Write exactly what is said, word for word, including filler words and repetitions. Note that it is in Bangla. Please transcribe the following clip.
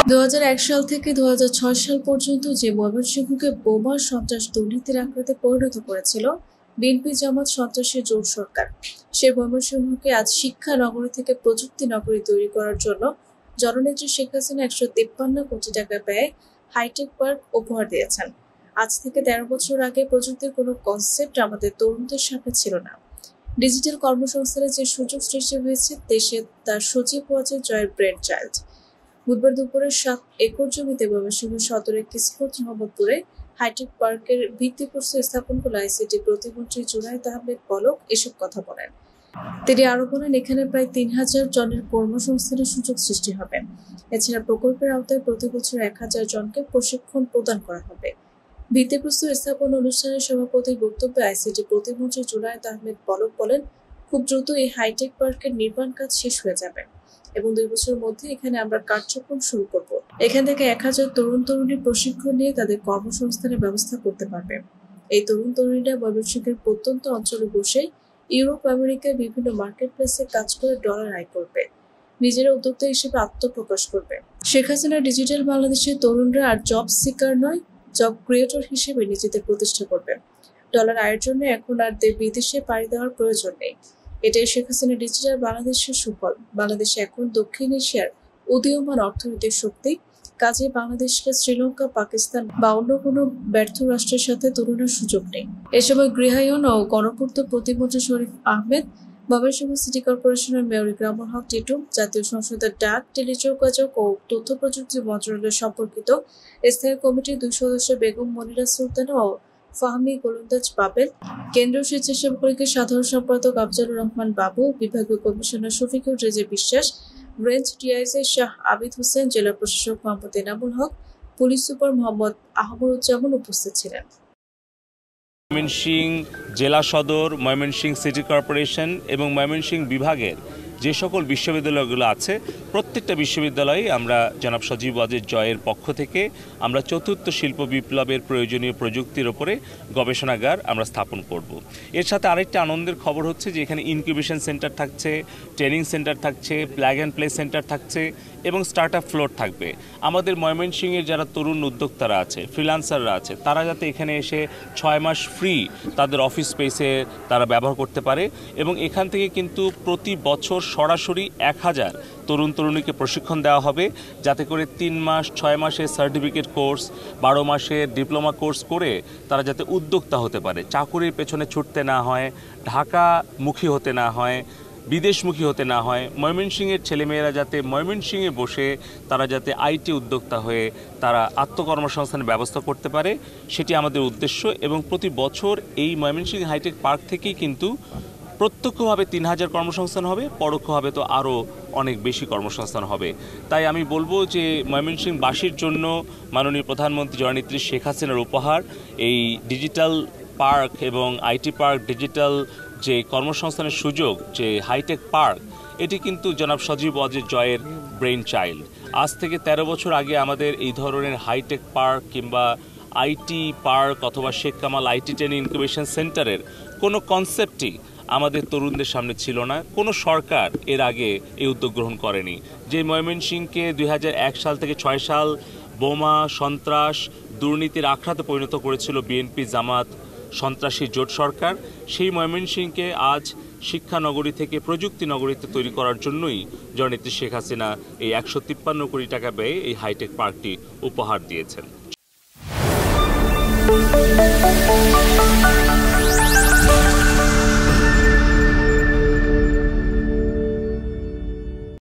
দু হাজার এক সাল থেকে দু হাজার ছয় সাল পর্যন্ত যে ময়মনসিংহকে বোমা সন্ত্রাস দুর্নীতির আঁকড়াতে পরিণত করেছিল বিএনপি জামাত সন্ত্রাসী জোট সরকার, সে ময়মনসিংহকে আজ শিক্ষা নগরী থেকে প্রযুক্তি নগরী তৈরি করার জন্য জননেত্রী শেখ হাসিনা একশো তিপ্পান্ন কোটি টাকা ব্যয়ে হাইটেক পার্ক উপহার দিয়েছেন। আজ থেকে তেরো বছর আগে প্রযুক্তির কোনো কনসেপ্ট আমাদের তরুণদের সামনে ছিল না। ডিজিটাল কর্মসংস্থানের যে সুযোগ সৃষ্টি হয়েছে দেশে, তার সজীব হয়েছে জয়ের ব্রেন চাইল্ড। বুধবার দুপুরে সাত একর জমিতে ময়মনসিংহ সদরের কিসমত মোহাম্মদপুরে হাইটেক পার্কের ভিত্তিপ্রস্তর স্থাপন করল আইসিটি প্রতিমন্ত্রী জুনায়েদ আহমেদ পলক এসব কথা বলেন। তিনি আরো বলেন, এখানে প্রায় তিন হাজার জনের কর্মসংস্থানের সুযোগ সৃষ্টি হবে। এছাড়া প্রকল্পের আওতায় প্রতি বছর এক হাজার জনকে প্রশিক্ষণ প্রদান করা হবে। ভিত্তিপ্রস্তর স্থাপন অনুষ্ঠানের সভাপতির বক্তব্যে আইসিটি প্রতিমন্ত্রী জুনায়েদ আহমেদ পলক বলেন, খুব দ্রুত এই হাইটেক পার্কের নির্মাণ কাজ শেষ হয়ে যাবে এবং দুই বছরের মধ্যে এখানে আমরা কার্যক্রম শুরু করব। এখান থেকে এক হাজার তরুণ তরুণীর প্রশিক্ষণ নিয়ে তাদের কর্মসংস্থানের ব্যবস্থা করতে পারবে। এই তরুণ তরুণীরা ময়মনসিংহের প্রত্যন্ত অঞ্চলে বসে ইউরোপ আমেরিকার বিভিন্ন মার্কেট প্লেসে কাজ করে ডলার আয় করবে, নিজেরা উদ্যোক্তা হিসেবে আত্মপ্রকাশ করবে। শেখ হাসিনা ডিজিটাল বাংলাদেশের তরুণরা আর জব সিকার নয়, জব ক্রিয়েটর হিসেবে নিজেদের প্রতিষ্ঠা করবে। ডলার আয়ের জন্য এখন আর বিদেশে পাড়ি দেওয়ার প্রয়োজন নেই। এটাই শেখ হাসিনা ডিজিটাল বাংলাদেশের সুফল। বাংলাদেশে এখন দক্ষিণ এশিয়ার উদীয়মান অর্থনৈতিক শক্তি, কাজে বাংলাদেশকে শ্রীলঙ্কা, পাকিস্তান বা অন্য কোনো ব্যর্থ রাষ্ট্রের সাথে তুলনার সুযোগ নেই। এ সময় গৃহায়ন ও গণপূর্ত প্রতিমন্ত্রী শরীফ আহমেদ, ময়মনসিংহ সিটি কর্পোরেশনের মেয়র ইকরামুল হক টিটু, জাতীয় সংসদের ডাক, টেলিযোগাযোগ ও তথ্য প্রযুক্তি মন্ত্রণালয় সম্পর্কিত স্থায়ী কমিটির দুই সদস্য বেগম মনিরা সুলতানা ও ফাহমি গোলন্দাজ বাবেল, কেন্দ্রীয় স্বেচ্ছাসেবক লীগের সাধারণ সম্পাদক আফজালুর রহমান বাবু, বিভাগীয় commissioner Shafiqur Reza Biswas, range DIG Shah Abid Hossain, জেলা প্রশাসক মোহাম্মদ এনামুল হক, পুলিশ সুপার মোহাম্মদ আহমদুজ্জামান উপস্থিত ছিলেন। ময়মনসিংহ জেলা সদর, ময়মনসিংহ সিটি কর্পোরেশন এবং ময়মনসিংহ বিভাগের যে সকল বিশ্ববিদ্যালয়গুলো আছে, প্রত্যেকটা বিশ্ববিদ্যালয়ে আমরা জনাব সজীব ওয়াজেদ জয়ের পক্ষ থেকে আমরা চতুর্থ শিল্প বিপ্লবের প্রয়োজনীয় প্রযুক্তির ওপরে গবেষণাগার আমরা স্থাপন করব। এর সাথে আরেকটা আনন্দের খবর হচ্ছে যে এখানে ইনকিউবেশন সেন্টার থাকছে, ট্রেনিং সেন্টার থাকছে, প্ল্যাগ অ্যান্ড প্লে সেন্টার থাকছে এবং স্টার্ট আপ ফ্লোর থাকবে। আমাদের ময়মনসিংহের যারা তরুণ উদ্যোক্তারা আছে, ফ্রিল্যান্সাররা আছে, তারা যাতে এখানে এসে ছয় মাস ফ্রি তাদের অফিস স্পেসে তারা ব্যবহার করতে পারে এবং এখান থেকে কিন্তু প্রতি বছর সরাসরি এক হাজার তরুণ তরুণীকে প্রশিক্ষণ দেওয়া হবে, যাতে করে তিন মাস ছয় মাসের সার্টিফিকেট কোর্স, বারো মাসের ডিপ্লোমা কোর্স করে তারা যাতে উদ্যোক্তা হতে পারে, চাকুরির পেছনে ছুটতে না হয়, ঢাকামুখী হতে না হয়, বিদেশমুখী হতে না হয়। ময়মনসিংহের ছেলেমেয়েরা যাতে ময়মনসিংহে বসে তারা যাতে আইটি উদ্যোক্তা হয়ে তারা আত্মকর্মসংস্থানের ব্যবস্থা করতে পারে, সেটি আমাদের উদ্দেশ্য। এবং প্রতি বছর এই ময়মনসিংহ হাইটেক পার্ক থেকেই কিন্তু প্রত্যক্ষভাবে তিন হাজার কর্মসংস্থান হবে, পরোক্ষভাবে তো আরও অনেক বেশি কর্মসংস্থান হবে। তাই আমি বলবো যে ময়মনসিংহবাসীর জন্য মাননীয় প্রধানমন্ত্রী জননেত্রী শেখ হাসিনার উপহার এই ডিজিটাল পার্ক এবং আইটি পার্ক, ডিজিটাল যে কর্মসংস্থানের সুযোগ, যে হাইটেক পার্ক, এটি কিন্তু জনাব সজীব ওয়াজেদ জয়ের ব্রেইন চাইল্ড। আজ থেকে তেরো বছর আগে আমাদের এই ধরনের হাইটেক পার্ক কিংবা আইটি পার্ক অথবা Sheikh Kamal IT training incubation সেন্টারের কোনো কনসেপ্টই আমাদের তরুণদের সামনে ছিল না। কোনো সরকার এর আগে এই উদ্যোগ গ্রহণ করেনি। যে ময়মনসিংহকে দুই হাজার এক সাল থেকে ছয় সাল বোমা, সন্ত্রাস, দুর্নীতির আখড়াতে পরিণত করেছিল বিএনপি জামাত সন্ত্রাসী জোট সরকার, সেই ময়মনসিংহকে আজ শিক্ষা নগরী থেকে প্রযুক্তি নগরীতে তৈরি করার জন্যই জননেত্রী শেখ হাসিনা এই একশো তিপ্পান্ন কোটি টাকা ব্যয়ে এই হাইটেক পার্কটি উপহার দিয়েছেন।